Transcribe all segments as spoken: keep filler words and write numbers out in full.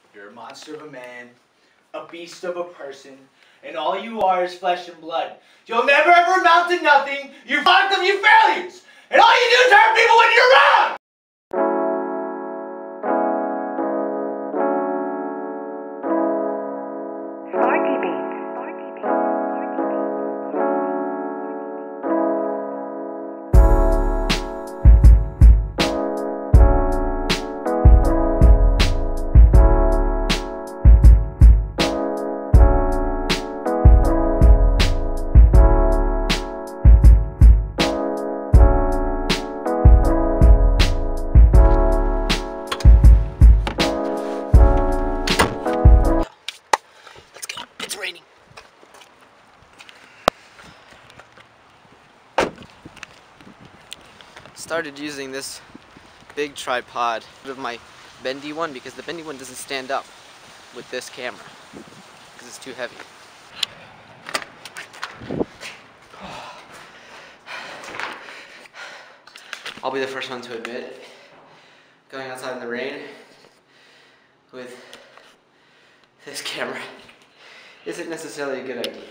You're a monster of a man, a beast of a person, and all you are is flesh and blood. You'll never ever amount to nothing. You're fucked of you failures, and all you do is hurt people when you're around. Started using this big tripod of my bendy one because the bendy one doesn't stand up with this camera because it's too heavy. I'll be the first one to admit, going outside in the rain with this camera isn't necessarily a good idea.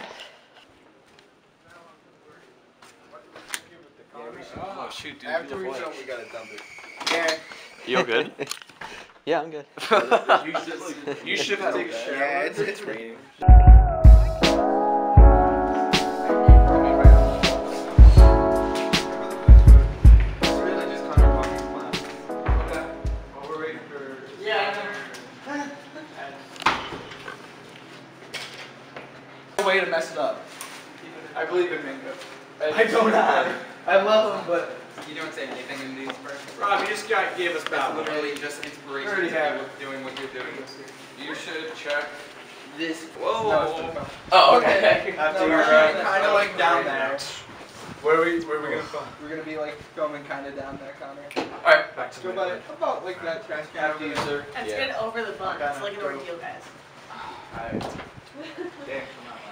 Oh shoot, dude. After we jump, we gotta dump it. Yeah. You good? Yeah, I'm good. you should, you should take a shower. Yeah, it's, it's raining. Way to mess it up. I believe in Mingo. I don't know. I love him, but you don't say anything in these first. Rob, you just got gave us That's that literally just inspiration Already to have you doing what you're doing. You should check this. Whoa. No, oh, okay. After No, you're we're uh, kind of like down there. Where are we? Where are we gonna film? We're gonna be like filming kind of down there, Connor. All right, back to Go the about, about like that trash can. after you, sir. That's Yeah. good over the bun. It's like an ordeal, guys. Alright. Damn, come on.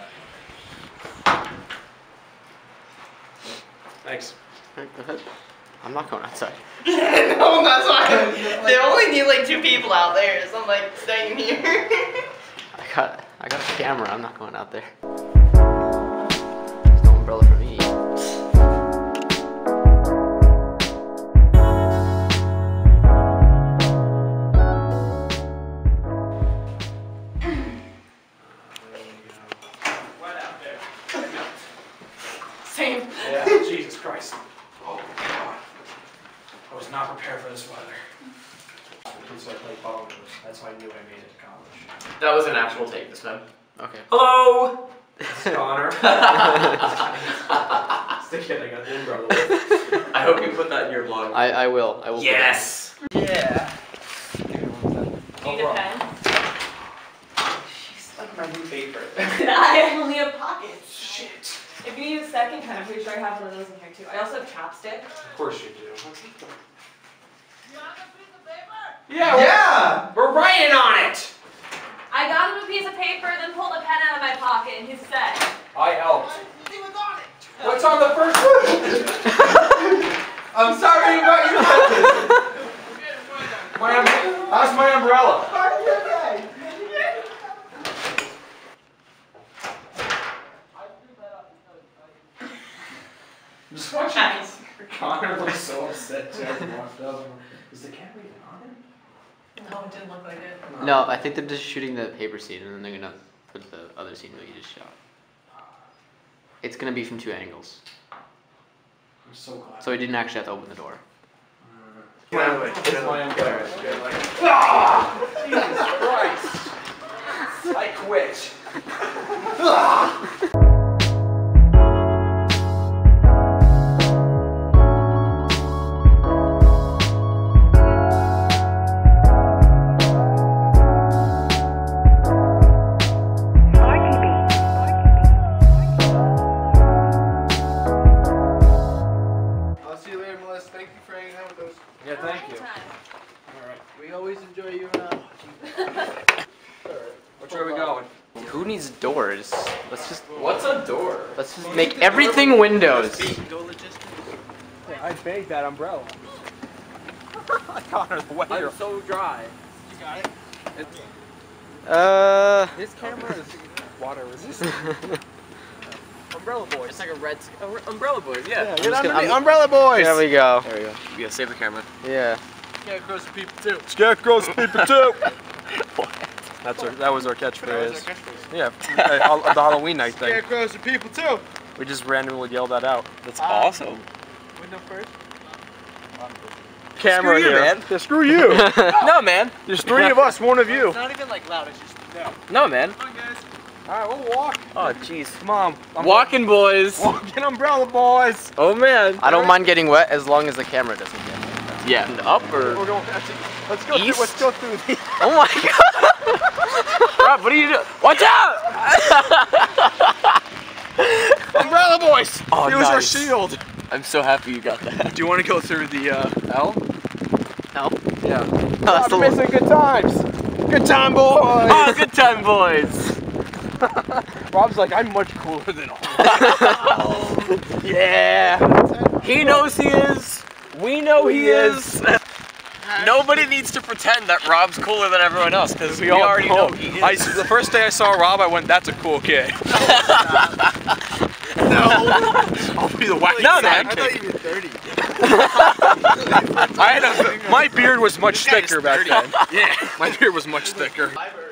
Thanks. Go ahead. I'm not going outside. No, that's why. They only need like two people out there, so I'm like staying here. I got, I got a camera. I'm not going out there. There's no umbrella for me. Same. Yeah. Jesus Christ. Oh my God. I was not prepared for this weather. So I played ball. That's how I knew I made it to college. That was an actual take this time. Okay. Hello. This is Connor. It's the kid I got the umbrella with. I hope you put that in your vlog. I, I will. I will. Yes. Yeah. Do you need a pen? She's like my new favorite. I only have pockets. Shit. If you need a second pen, I'm pretty sure I have one of those in here too. I also have chapstick. Of course you do. Yeah. Yeah! We're writing on it. I got him a piece of paper, then pulled a pen out of my pocket, and he said, I helped. What's on the first one? I'm sorry about your My um how's my umbrella? I'm just watching Nice. Connor was so upset Jack walked up. Is the camera even on him? No, it didn't look like it. No, I think they're just shooting the paper scene and then they're gonna put the other scene that you just shot. It's gonna be from two angles. I'm so glad. So we didn't actually have to open the door. Finally, it's my umbrella. Ah! Jesus Christ! I quit. Thank you for hanging out with us. Yeah, thank you. Anytime. Alright. We always enjoy you around. Which way are we going? Who needs doors? Let's just What's a door? let's just make everything windows. Yeah, I bagged that umbrella. Connor's weather. I'm so dry. You got it? It's Uh. This camera is water resistant. Umbrella Boys. It's like a red uh, Umbrella Boys, yeah. Yeah, I'm get just under gonna- the I'm- Umbrella Boys. There we go. There we go. Yeah, save the camera. Yeah. Scarecrows are people too. Scarecrows are people too. That's our, that was our catchphrase. Yeah, uh, the Halloween night thing. Scarecrows are people too. We just randomly yelled that out. That's awesome. Window first. Camera Screw you, here. man. Yeah, screw you. No, man. There's three of us, one of you. It's not even like loud, it's just no. No, man. Come on, guys. All right, we'll walk. Oh, jeez. Come on. I'm Walking boys. Walking Umbrella Boys. Oh, man. I don't mind getting wet as long as the camera doesn't get wet. Yeah. Up or? We're going. Let's go. East? Through, let's go through the. Oh my god! Rob, what are you doing? Watch out! Umbrella Boys. Oh, Use our nice. shield. I'm so happy you got that. Do you want to go through the uh, L? No. Yeah. No, that's We're the missing good times. Good time, boys. Oh, good time, boys. Rob's like, I'm much cooler than all. Yeah. He knows he is. We know he, He is. is. Nobody needs to pretend that Rob's cooler than everyone else because we, already know he is. I, the first day I saw Rob, I went, that's a cool kid. No. I'll be the wacky No, man. sidekick. I thought you were thirty. I had a, my beard was much This guy is thicker back thirty. then. Yeah, my beard was much thicker.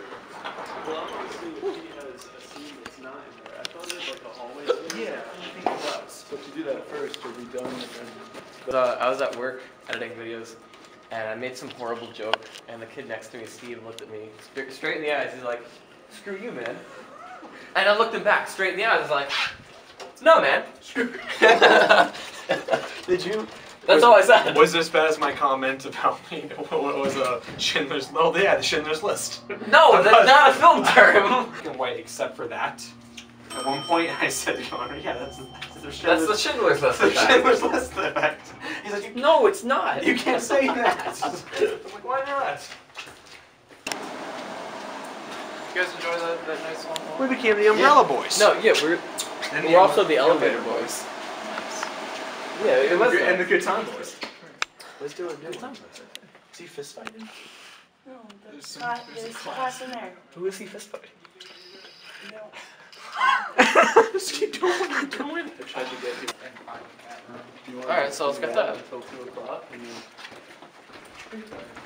But uh, I was at work editing videos, and I made some horrible joke, and the kid next to me, Steve, looked at me sp- straight in the eyes. He's like, "Screw you, man." And I looked him back straight in the eyes. I was like, "No, man." Screw. Did you? That's was, all I said. Was as bad as my comment about me? What was a Schindler's? Oh yeah, the Schindler's List. No, that's not a film term. Black and white, except for that. At one point, I said, Connor, yeah, that's, that's the That's Schindler's, the Schindler's List. the effect. Schindler's List effect. He's like, you, No, it's not. you can't say that. I'm like, why not? You guys enjoy that, that nice long walk? We became the Umbrella Boys. No, yeah, we're we're also the elevator boys. Yeah, it was. And the Good Time Boys. Let's do it. Good Time Boys. Is he fist fighting? No, there's class, there's class in there. Who is he fist fighting? Just keep doing what you're doing. Alright, so let's get that. Until two o'clock. You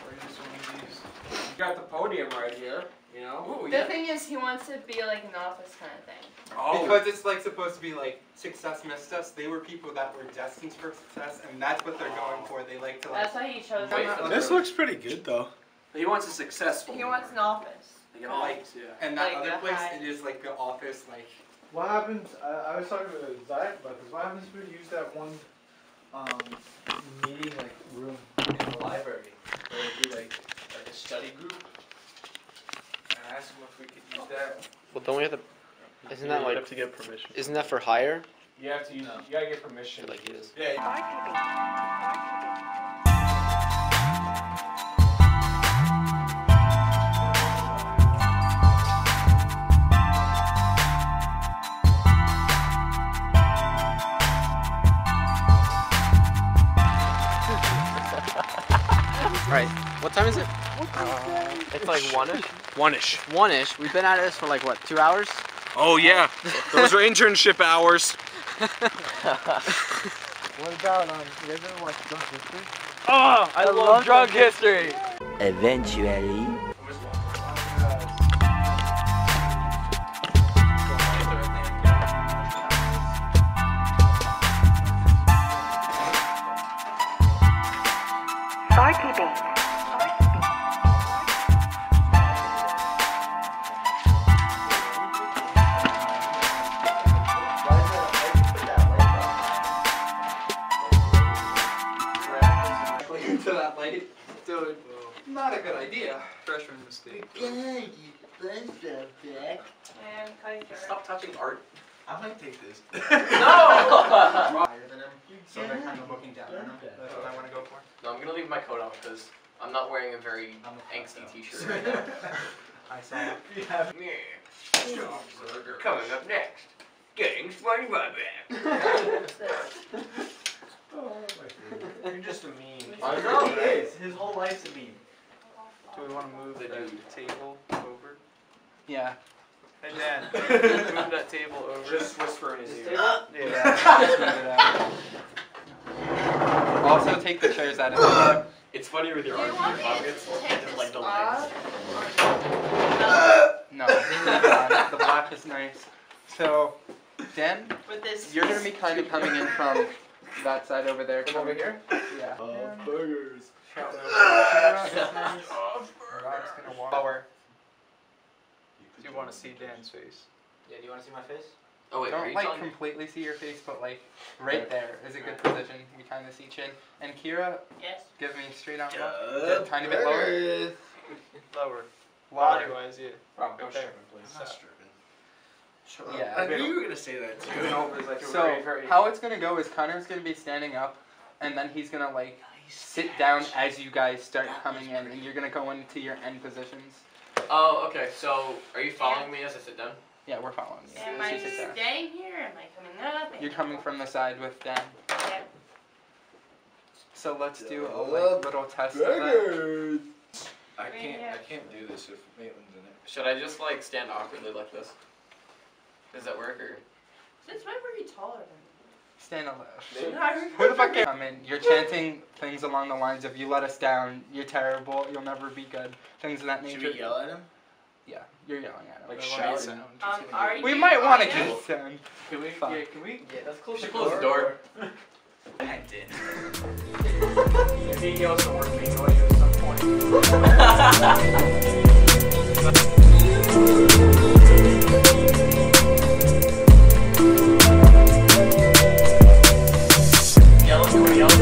got the podium right here, you know? Ooh, The thing is, he wants to be like an office kind of thing. Oh. Because it's like supposed to be like success missed us. They were people that were destined for success, and that's what they're going for. They like to like. That's why he chose Wait that. for the- This looks pretty good though. He wants a successful. He wants an office. You know, like, yeah. And that Like other the place, high- it is like the office, like. What happens, I, I was talking to Zach about this, what happens if we use that one um, meeting like room in the library? Where it'd be like, like a study group? And I asked him if we could use that. Well, don't we have to? Isn't that you like? have to get permission. Isn't that for hire? You have to use, you gotta get permission. Like it is. Yeah. Right. What time is it? It's like one-ish. One-ish. One-ish. We've been at this for like what? Two hours? Oh yeah, those are internship hours. What about, um, you guys ever watch Drunk History? Oh, I, love, drunk history. Eventually. Into that light. Dude, not a good idea. Freshman mistake. And cut your Stop touching art. I might take this. No! Higher than him, so they're kind of looking down on him. That's what I want to go for. No, I'm gonna leave my coat on because I'm not wearing a very angsty t-shirt right now. I saw it. Yeah. Coming up next, getting SpongeBob back. You're just a meme. I know. He is. His whole life's a meme. Do we want to move the dude. table over? Yeah. Hey Dan. Move that table over. Just whisper in his ear. Yeah. Also take the chairs out of the It's funny with your Do you arms in your want me pockets. to take Just this like the legs. off? No, the black is nice. So, Dan, With this. you're gonna be kind of coming in from that side over there. From over here? Yeah. Oh, burgers. Shout out to Kira, nice. Rob's gonna walk. Lower. Do you want to see Dan's face? Yeah, do you want to see my face? Oh wait, are Don't you like telling me? completely see your face, but like right there is a good position. We kind of see chin. And Kira, Yes. give me straight on look. Get a tiny bit lower. Lower. Lower. Body wise, yeah. Rob, don't Okay. strip him, please. Stop. Yeah. I knew you were gonna say that too. No, it was like a So very, very. how it's gonna go is Connor's gonna be standing up, and then he's gonna like sit down as you guys start coming in, and you're gonna go into your end positions. Oh, okay. So, are you following me as I sit down? Yeah, we're following you. Am As I you sit there. staying here? Am I coming up? You're coming from the side with Dan. Yeah. So let's do a like, little test of that. I can't. I can't do this if Maitland's in it. Should I just like stand awkwardly like this? Does that work or? Since when were you taller than Stand a little. me? Who the fuck come in? You're chanting things along the lines of "You let us down. You're terrible. You'll never be good." Things of that nature. Should we yell at him? Yeah, you're yelling at him. Like That shouting. sound. Um, are you? We might want to are you? just sound. Can we? Fine. Yeah, can we? Yeah, let's close We should the close the door. I did. If he yells the word bingo at you at some point. Yell at somebody else.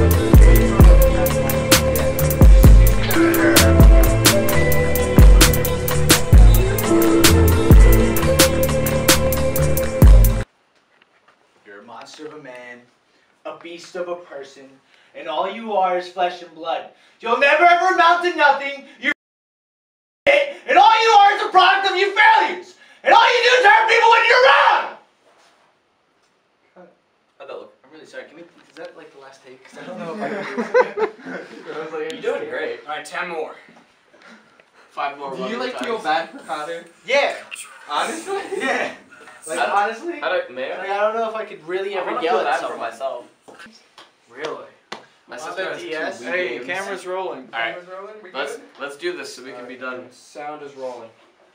You're a monster of a man, a beast of a person, and all you are is flesh and blood. You'll never ever amount to nothing. You're it, and all you are is a product of your failures. And all you do is hurt people when you're around. How'd that look? I'm really sorry. Can we? Is that like the last take? 'Cause I don't don't know know if I can. You're doing great. All right, ten more. Five more. Do you rubber like feel times. bad for Connor? Yeah. Honestly? Yeah. Like I- honestly, How do may like, I? I don't know if I could really I ever wanna yell feel at bad for someone. myself. Really? My On sister the has D S? two Wii Hey, games. camera's rolling. All right. Camera's rolling. We Let's good? let's do this so we can be done. Sound is rolling.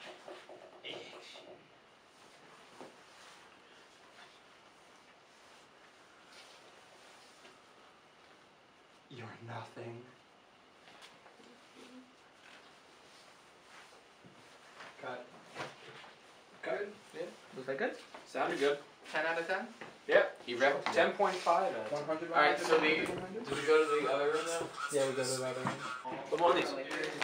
You're nothing. Cut. Good. Yeah. Was that good? Sounded good. ten out of ten? Yep. You ready? Ten point five. one hundred. All right. So the did we go to the other room now? Yeah, we go to the other one. What one of these?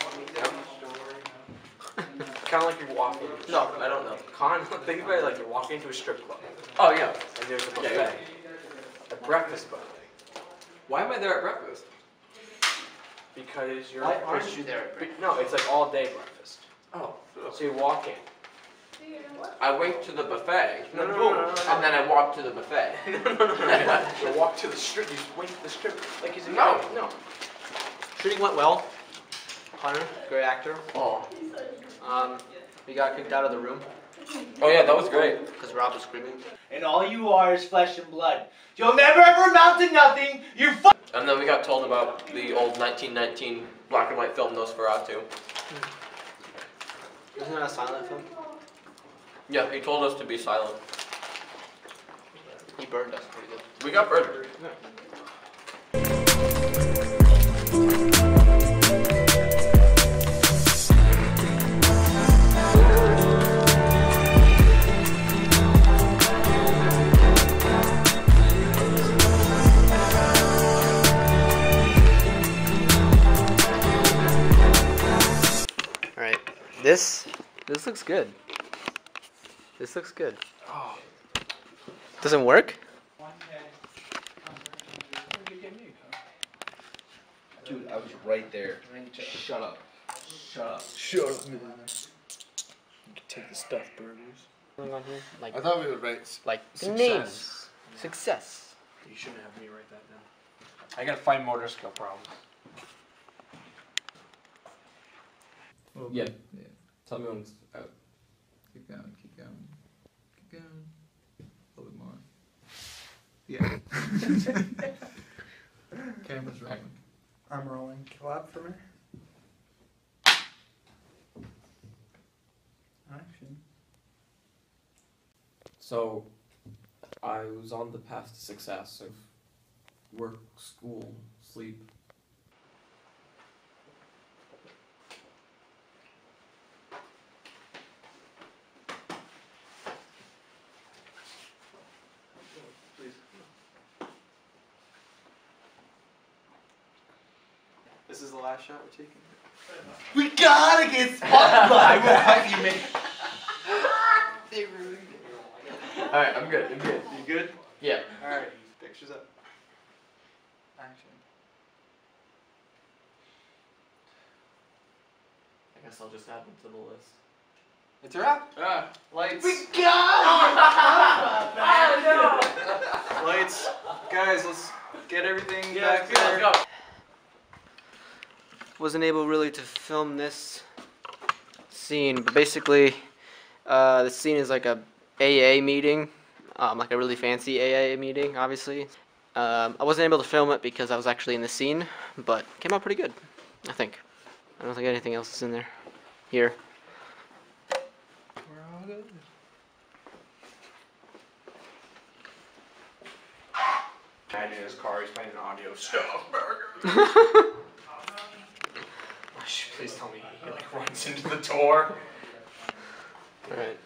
Kind of like you're walking. No, I don't know. Con, think about it like you're walking into a strip club. Oh yeah. And there's a buffet. Yeah, A breakfast buffet. Why am I there at breakfast? Because you're. Why aren't you there? No, it's like all day breakfast. Oh. So you walk in. I went to the buffet. No, no, boom, no, no, no, no. and then I walked to the buffet. no, no, no, no. You walk to the strip. You just went to the strip. Like he's a No, guy. no. Shooting went well. Connor, great actor. Oh. Um, we got kicked out of the room Oh yeah, that was great. because Rob was screaming. And all you are is flesh and blood. You'll never ever amount to nothing. You fu- And then we got told about the old nineteen nineteen black and white film Nosferatu. Isn't that a silent film? Yeah, he told us to be silent. He burned us pretty good. We got burned. All right, this this looks good. This looks good. Oh. Doesn't work? Dude, I was right there. Shut up. Shut up. Shut up, man. You can take the stuffed burgers. Going on here? Like, I thought we would write. like Success. names. Success. You shouldn't have me write that down. I got fine motor skill problems. Yeah. Tell me when it's out. Keep going, keep going. Keep going. A little bit more. Yeah. Camera's rolling. I'm rolling. Clap for me. Action. So, I was on the path to success of work, school, sleep. This is the last shot we're taking. We gotta get SpongeBob! What you make? They ruined it. Alright, I'm good, I'm good. You good? Yeah. Alright, pictures up. Action. I guess I'll just add them to the list. It's a wrap. Ah, lights. We gotta get SpongeBob! Lights. Guys, let's get everything Yeah, back let's go, there. let's go. Wasn't able really to film this scene, but basically uh, the scene is like a A A meeting, um, like a really fancy A A meeting, obviously. Um, I wasn't able to film it because I was actually in the scene, but it came out pretty good, I think. I don't think anything else is in there. Here. We're all good. And in his car, he's playing an audio stuff burger. Please tell me he like runs into the door. Alright.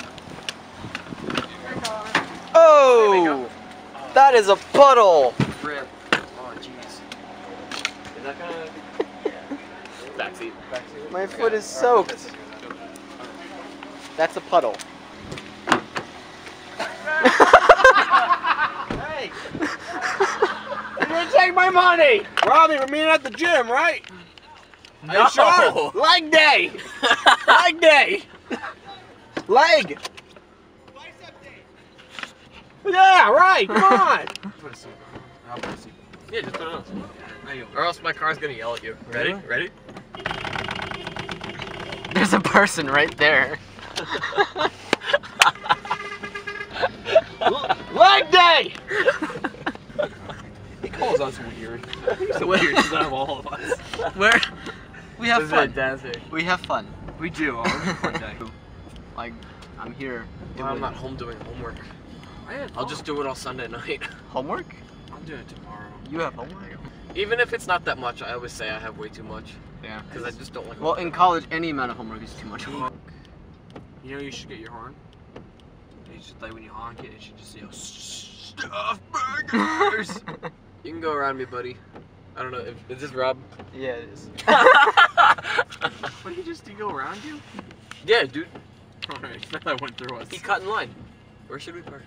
Oh! That is a puddle! Rip. Oh, jeez. Is that gonna... Backseat. Backseat. My foot is soaked. That's a puddle. Hey! You're gonna take my money! Robbie, we're meeting at the gym, right? No. Are you sure? Leg day! Leg day! Leg! Yeah, right, come on! Put a seat on. I'll put a seat on. Yeah, just put it on. Or else my car's gonna yell at you. Ready? Ready? There's a person right there. Leg day! He calls us weird. He's the weirdest out of all of us. Where? We have This is fun. fantastic. We have fun. We do. Always a fun day. Like, I'm here Well, doing I'm not home doing homework. I had I'll just do it all Sunday night. homework. I'm doing it tomorrow. You have homework. Even if it's not that much, I always say I have way too much. Yeah. Because I just don't like Well, homework. in college, any amount of homework is too much homework. You know you should get your horn? You should, like when you honk it, it should just yell, stuff burgers! You can go around me, buddy. I don't know, if, is this Rob? Yeah, it is. What, he just, did he go around you? Yeah, dude. Alright, that went through us. He cut in line. Where should we park?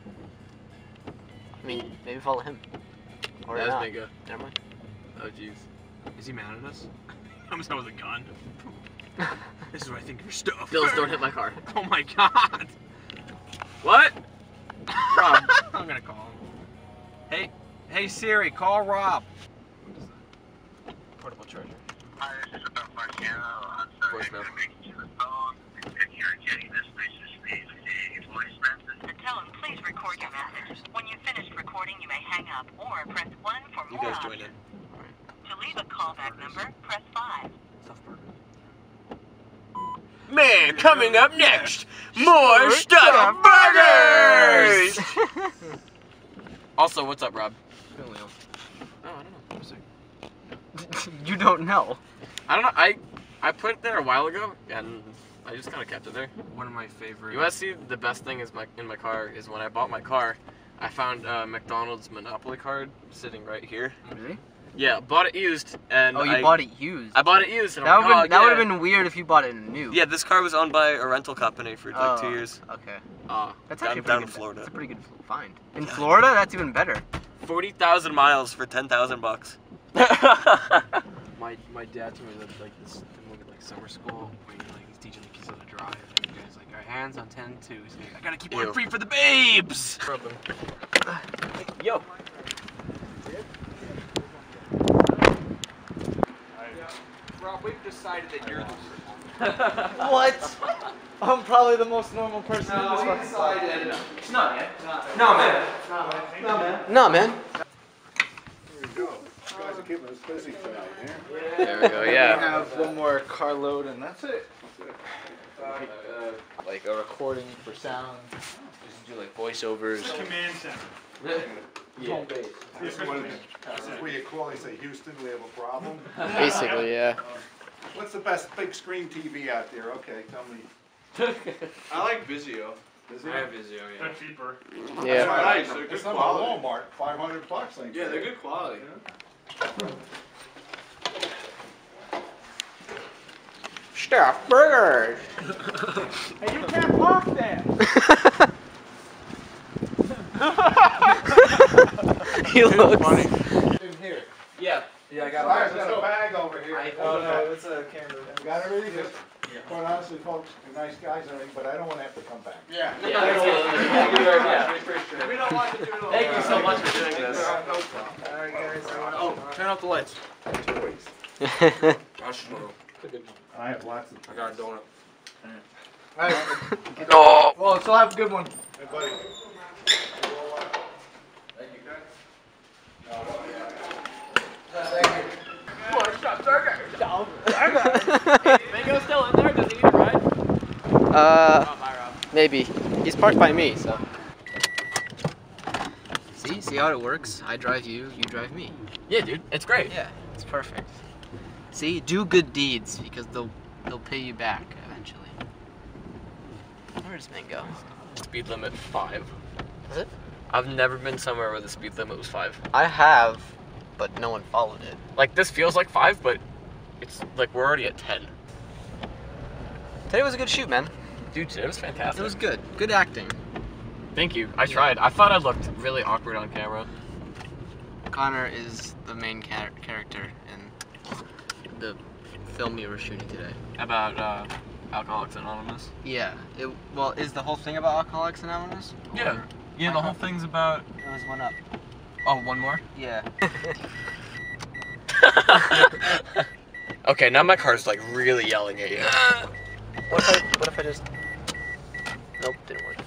I mean, maybe follow him. Or That was not. Mega. Never mind. Oh, jeez. Is he mad at us? He comes out with a gun. This is what I think of your stuff. Bills, don't hit my car. Oh my god! What? Rob. I'm gonna call him. Hey, hey Siri, call Rob. What is that? Portable charger. Hi, this is about Marciano. I'm sorry, Voicemail. I couldn't make it to the phone. If you're getting this message, please leave a voice message. To tell him, please record your message. When you've finished recording, you may hang up or press one for You more guys join options. in. To leave a callback number, press five. Man, coming up next, more stuff burgers! Also, what's up, Rob? Oh, Oh, I don't know. You don't know. I don't know. I I put it there a while ago, and I just kind of kept it there. One of my favorite. You want to see the best thing is my in my car is when I bought my car, I found a McDonald's Monopoly card sitting right here. Really? Yeah, bought it used, and Oh, you I, bought it used. I bought it used, and That I'm would like, that oh, would have yeah. been weird if you bought it new. Yeah, this car was owned by a rental company for like Oh, two years. Okay. Uh, That's down, actually down pretty in good. Florida. That's a pretty good find. In Florida, that's even better. Forty thousand miles for ten thousand bucks. My my dad told me that like this thing at like summer school where he, like he's teaching the kids how to drive and the guy's like, our hands on ten two. He's like, I gotta keep one Ew. free for the babes. Problem. Yo. Rob, we've decided that you're the What? I'm probably the most normal person in this No, we fucking spot. decided. It's not, man. No, man. No, man. No, man. There we go. You guys are keeping us busy tonight, yeah? There we go, yeah. We have one more carload and that's it. Uh, like a recording for sound. Just do like voiceovers. Command center. Yeah. Home base. This is what- this is where you call, they say, Houston, we have a problem. Basically, yeah. What's the best big screen T V out there? Okay, tell me. I like Vizio. Vizio? I have Vizio, yeah. They're cheaper. Yeah. That's why I like them. They're good It's not quality. on Walmart, five hundred bucks. Like Yeah, they're good quality. Stuffed burgers. Hey, you can't park there. He looks. In here. Yeah. Yeah, I So got I've got a bag over here. Oh no, it's a camera. You got everything? Because, quite honestly, folks, you're nice guys and everything, but I don't want to have to come back. Yeah. Yeah, thank you very much. We appreciate it. We don't want to do it all. Thank you so much for doing this. Alright guys. Oh, turn off the lights. Toys. I have lots of. I got a donut. Alright. Oh. Well, so have a good one. Hey, buddy. Thank you, guys. Mango's still in there? Does he need a ride? Uh, Oh, bye, Rob. maybe. He's parked by me, so. See, see how it works? I drive you, you drive me. Yeah, dude, it's great. Yeah, it's perfect. See, do good deeds because they'll they'll pay you back eventually. Where does Mango? Speed limit five. Is it? I've never been somewhere where the speed limit was five. I have, but no one followed it. Like, this feels like five, but it's like we're already at ten. Today was a good shoot, man. Dude, today was fantastic. It was good. Good acting. Thank you. I tried. I thought I looked really awkward on camera. Connor is the main char character in the film we were shooting today. About uh, Alcoholics Anonymous. Yeah. It, well, is the whole thing about Alcoholics Anonymous? Yeah. Or- Yeah, the whole thing's about. There was one up. Oh, one more? Yeah. Okay, now my car's like really yelling at you. What if I, what if I just... Nope, didn't work.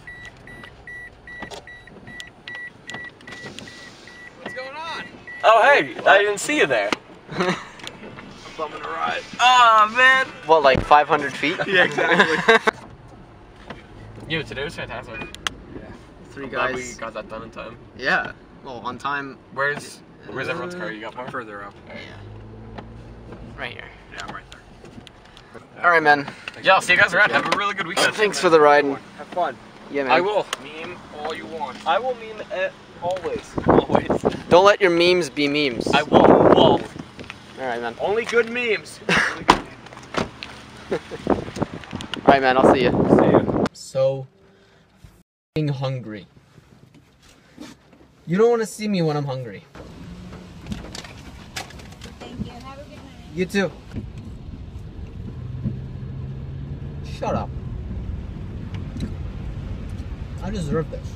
What's going on? Oh, hey, I didn't see you there. Bumming a ride. Oh, man. What, like five hundred feet? Yeah, exactly. Yo, today was fantastic. Three I'm glad guys. we got that done in time. Yeah. Well, on time. Where's Where's everyone's car? You got more? Further up. Yeah. Right here. Yeah, I'm right there. All right, man. Yeah, I'll see you guys around. Have a really good weekend. Thanks for the ride. Have fun. Yeah, man. I will. Meme all you want. I will meme it always. Always. Don't let your memes be memes. I will. Will. All right, man. Only good memes. All right, man. I'll see you. See ya. So f***ing hungry. You don't want to see me when I'm hungry. Thank you. Have a good night. You too. Shut up. I deserve this.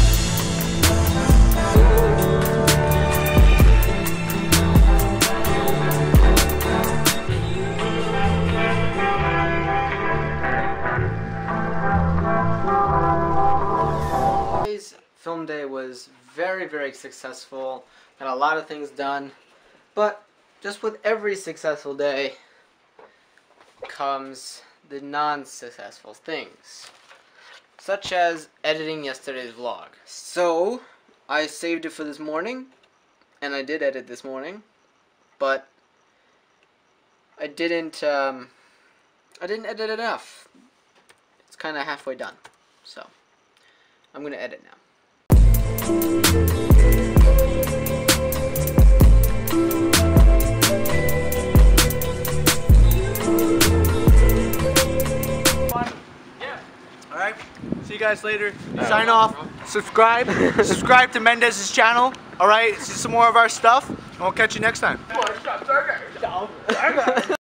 Today's film day was very, very successful. Got a lot of things done. But just with every successful day comes the non-successful things, such as editing yesterday's vlog. So I saved it for this morning, and I did edit this morning, but I didn't um, I didn't edit enough. It's kind of halfway done, so I'm gonna edit now. Alright, see you guys later. Sign off. Subscribe. Subscribe to Mendes' channel. Alright, see some more of our stuff. And we'll catch you next time.